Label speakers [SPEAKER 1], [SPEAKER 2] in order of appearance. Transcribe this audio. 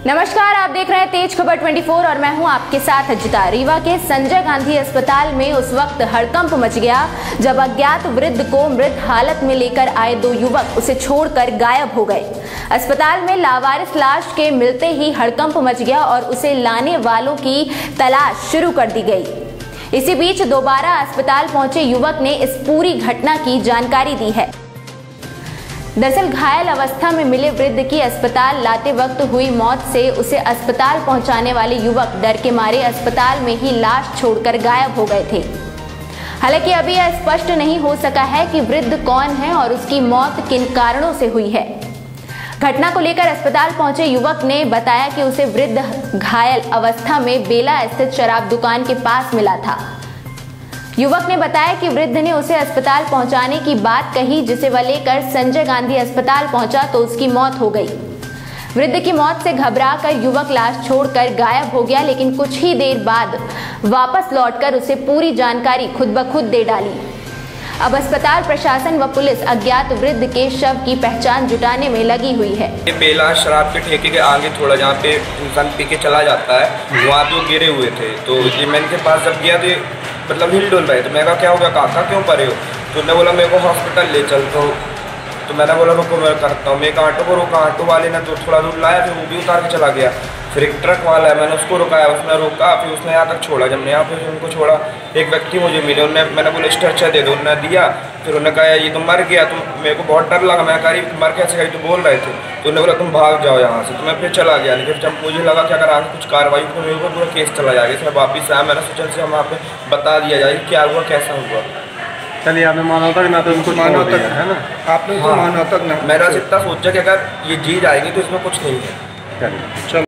[SPEAKER 1] नमस्कार, आप देख रहे हैं तेज खबर 24 और मैं हूं आपके साथ अजिता। रीवा के संजय गांधी अस्पताल में उस वक्त हड़कंप मच गया जब अज्ञात वृद्ध को मृत हालत में लेकर आए दो युवक उसे छोड़कर गायब हो गए। अस्पताल में लावारिस लाश के मिलते ही हड़कंप मच गया और उसे लाने वालों की तलाश शुरू कर दी गई। इसी बीच दोबारा अस्पताल पहुंचे युवक ने इस पूरी घटना की जानकारी दी है। दरअसल घायल अवस्था में मिले वृद्ध की अस्पताल लाते वक्त हुई मौत से उसे अस्पताल पहुंचाने वाले युवक डर के मारे अस्पताल में ही लाश छोड़कर गायब हो गए थे। हालांकि अभी यह स्पष्ट नहीं हो सका है कि वृद्ध कौन है और उसकी मौत किन कारणों से हुई है। घटना को लेकर अस्पताल पहुंचे युवक ने बताया कि उसे वृद्ध घायल अवस्था में बेला स्थित शराब दुकान के पास मिला था। युवक ने बताया कि वृद्ध ने उसे अस्पताल पहुंचाने की बात कही, जिसे वह लेकर संजय गांधी अस्पताल पहुंचा तो उसकी मौत हो गई। वृद्ध की मौत से घबराकर युवक लाश छोड़कर गायब हो गया, लेकिन कुछ ही देर बाद वापस लौटकर उसे पूरी जानकारी खुद ब खुद दे डाली। अब अस्पताल प्रशासन व पुलिस अज्ञात वृद्ध के शव की पहचान जुटाने में लगी हुई है।
[SPEAKER 2] ये बेला शराब के ठेके के आगे थोड़ा जहाँ पे इंसान पी के चला जाता है, वहाँ तो गिरे हुए थे। तो ये मैं इनके पास जब गया तो मतलब हिल डुल रहे, तो मैं कहा क्या हो गया काका, क्यों परे हो? तो उन्होंने बोला मेरे को हॉस्पिटल ले चल। तो मैंने बोला रुको मैं करता हूँ। मैं एक ऑटो को रोका, ऑटो वाले ने तो थोड़ा दूर लाया, फिर वो भी उतार के चला गया। फिर एक ट्रक वाला है, मैंने उसको रुकाया, उसने रोका, फिर उसने यहाँ तक छोड़ा। जब मैं यहाँ पे उनको छोड़ा, एक व्यक्ति मुझे मिले, उन्होंने मैंने बोला स्ट्रेचर दे दो, उन्होंने दिया। फिर उन्होंने कहा ये तो मर गया। तो मेरे को बहुत डर लगा, मैं करीब मर कैसे गई तो बोल रहे थे। तो उन्होंने बोला तुम भाग जाओ यहाँ से। तो मैं फिर चला गया, लेकिन जब मुझे लगा कि अगर आगे कुछ कार्रवाई तो मेरे ऊपर पूरा केस चला जाएगा। इसमें वापिस आया, मैंने सोचा से वहाँ पे बता दिया जाए क्या हुआ कैसा हुआ।
[SPEAKER 3] चलिए आपने मानव तक ना तो उनको मानव तक है ना, आपने तो मानव तक ना।
[SPEAKER 2] मैंने इतना सोचा कि अगर ये जी जाएगी तो इसमें कुछ नहीं है।
[SPEAKER 3] चलो।